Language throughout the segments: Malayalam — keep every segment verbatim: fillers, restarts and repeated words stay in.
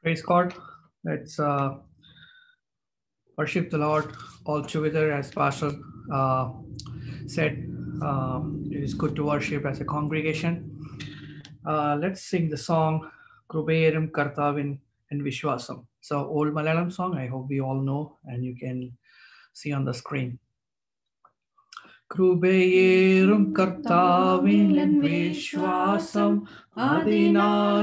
Praise God. Let's uh, worship the Lord all together, as Pastor uh, said. Uh, it is good to worship as a congregation. Uh, let's sing the song Krubeyerum Kartavin and Vishwasam. It's an old Malayalam song. I hope we all know, and you can see on the screen. കൃപയേറും കർത്താവിൻ വിശ്വാസം അതിനാൽ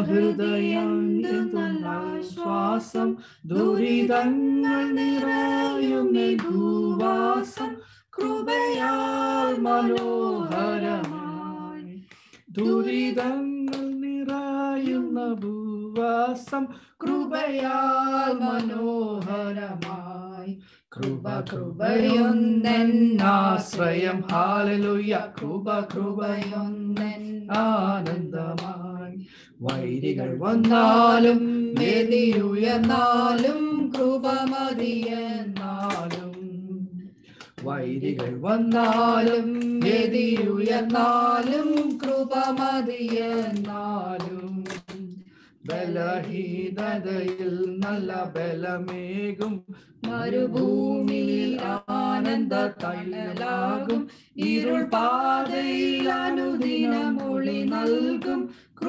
ഹൃദയാശ്വാസം ദുരിതങ്ങൾ നിറയും ഭൂവാസം കൃപയാൽ മനോഹരമായി ദുരിതങ്ങൾ നിറയുന്ന ഭൂവാസം കൃപയാൽ മനോഹരമായി കൃപ കൃപയൊന്നെന്നാശ്രയം ഹാലലുയ കൃപ കൃപയൊന്നെൻ ആനന്ദമായി വൈരികൾ വന്നാലും എതിരുയർന്നാലും കൃപ മതിയെന്നാലും വൈരികൾ വന്നാലും എതിരുയർന്നാലും കൃപ മതിയെന്നാലും ബലഹീനതയിൽ നല്ല ബലമേകും മരുഭൂമിയിൽ ആനന്ദ തൈലാകും ഇരുൾ പാതയിൽ അനുദിനമൊളി നൽകും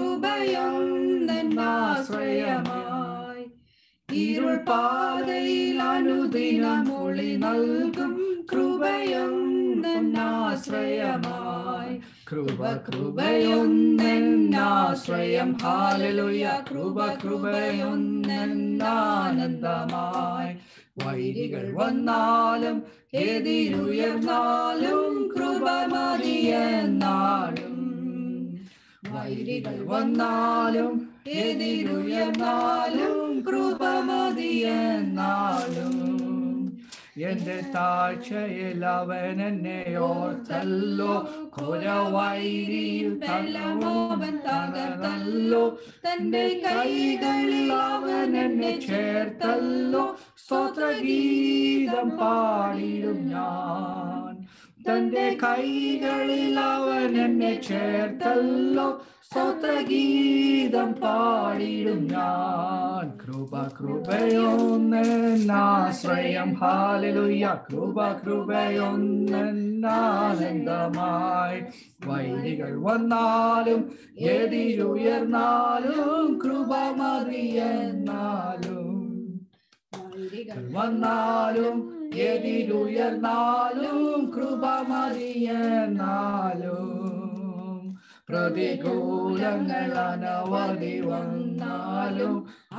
കൃപയൊന്നെന്നാശ്രയമായി ഇരുൾ പാതയിൽ അനുദിനമൊളി നൽകും കൃപയൊന്നെന്നാശ്രയമായി കൃപ കൃപയൊന്നെന്നാശ്രയം ഹാലലുയ കൃപ കൃപയൊന്നെന്നാനന്ദമായി വൈരികൾ വന്നാലും എതിരുയർന്നാലും കൃപ മതിയെന്നാലും വൈരികൾ വന്നാലും എതിരുയർന്നാലും കൃപ മതിയെന്നാലും എന്റെ താഴ്ചയിൽ അവൻ എന്നെ ഓർത്തല്ലോ ഘോരവൈരിയിൽ തലമോവൻ തകർത്തല്ലോ തന്റെ കൈകളിൽ അവൻ എന്നെ ചേർത്തല്ലോ സ്തോത്രഗീതം പാടിടും ഞാൻ തന്റെ കൈകളിൽ അവൻ എന്നെ ചേർത്തല്ലോ സ്തോത്രഗീതം പാടിടും ഞാൻ കൃപ കൃപയൊന്നെന്നാശ്രയം ഹാലലുയ കൃപ കൃപയൊന്നെന്നാനന്ദമായി വൈരികൾ വന്നാലും എതിരുയർന്നാലും കൃപ മതിയെന്നാലും വൈരികൾ വന്നാലും എതിരുയർന്നാലും കൃപ മതിയെന്നാലും പ്രതികൂലങ്ങൾ അനവധി വന്നാലും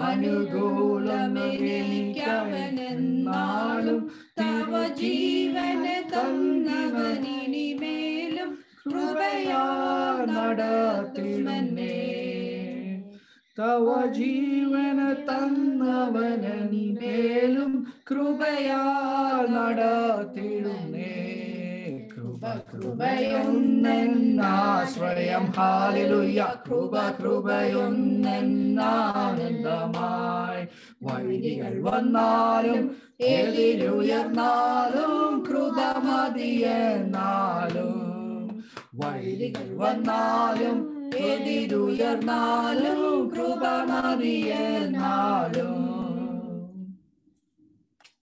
അനുകൂലമെനിക്കവനെന്നാലും തവ ജീവനെ തന്നവനിനിമേലും കൃപയാ നടത്തിടുന്നേ തവ ജീവനെ തന്നവനിനിമേലും കൃപയാ നടത്തിടുന്നേ കൃപ കൃപയൊന്നെന്നാശ്രയം ഹാലലുയ കൃപ കൃപയൊന്നെന്നാനന്ദമായി വൈരികൾ വന്നാലും എതിരുയർന്നാലും കൃപ മതിയെന്നാലും വൈരികൾ വന്നാലും എതിരുയർന്നാലും കൃപ മതിയെന്നാലും